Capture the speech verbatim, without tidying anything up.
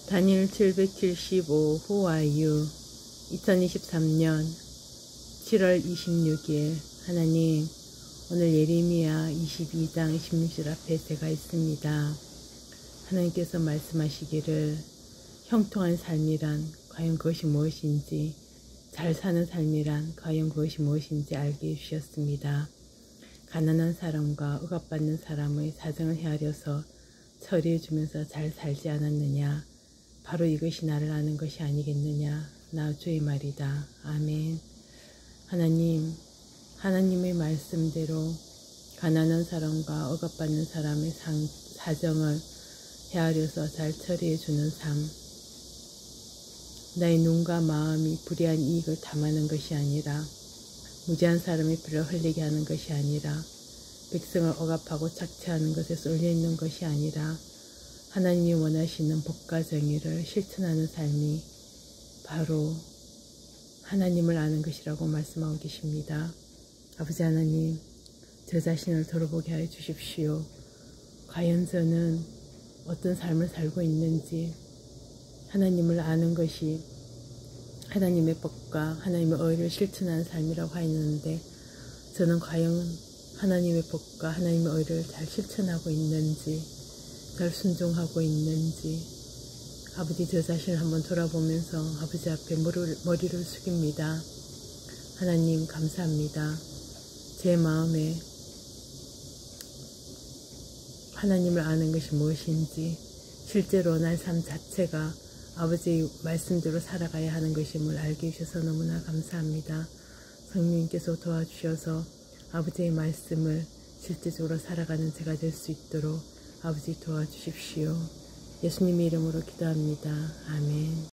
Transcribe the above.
다니엘 칠백칠십오 Who are you? 이천이십삼 년 칠월 이십육일. 하나님, 오늘 예레미야 이십이 장 이십육 절 앞에 제가 있습니다. 하나님께서 말씀하시기를 형통한 삶이란 과연 그것이 무엇인지, 잘 사는 삶이란 과연 그것이 무엇인지 알게 해주셨습니다. 가난한 사람과 억압받는 사람의 사정을 헤아려서 처리해주면서 잘 살지 않았느냐? 바로 이것이 나를 아는 것이 아니겠느냐? 나 주의 말이다. 아멘. 하나님, 하나님의 말씀대로 가난한 사람과 억압받는 사람의 상, 사정을 헤아려서 잘 처리해주는 삶, 나의 눈과 마음이 불의한 이익을 탐하는 것이 아니라, 무지한 사람의 피를 흘리게 하는 것이 아니라, 백성을 억압하고 착취하는 것에 쏠려있는 것이 아니라, 하나님이 원하시는 복과 정의를 실천하는 삶이 바로 하나님을 아는 것이라고 말씀하고 계십니다. 아버지 하나님, 저 자신을 돌아보게 하여 주십시오. 과연 저는 어떤 삶을 살고 있는지, 하나님을 아는 것이 하나님의 법과 하나님의 의를 실천하는 삶이라고 하였는데, 저는 과연 하나님의 법과 하나님의 의를 잘 실천하고 있는지, 잘 순종하고 있는지, 아버지 저 자신을 한번 돌아보면서 아버지 앞에 머리를, 머리를 숙입니다. 하나님 감사합니다. 제 마음에 하나님을 아는 것이 무엇인지, 실제로 날 삶 자체가 아버지의 말씀대로 살아가야 하는 것임을 알게 해주셔서 너무나 감사합니다. 성령님께서 도와주셔서 아버지의 말씀을 실제적으로 살아가는 제가 될 수 있도록 아버지 도와주십시오. 예수님의 이름으로 기도합니다. 아멘.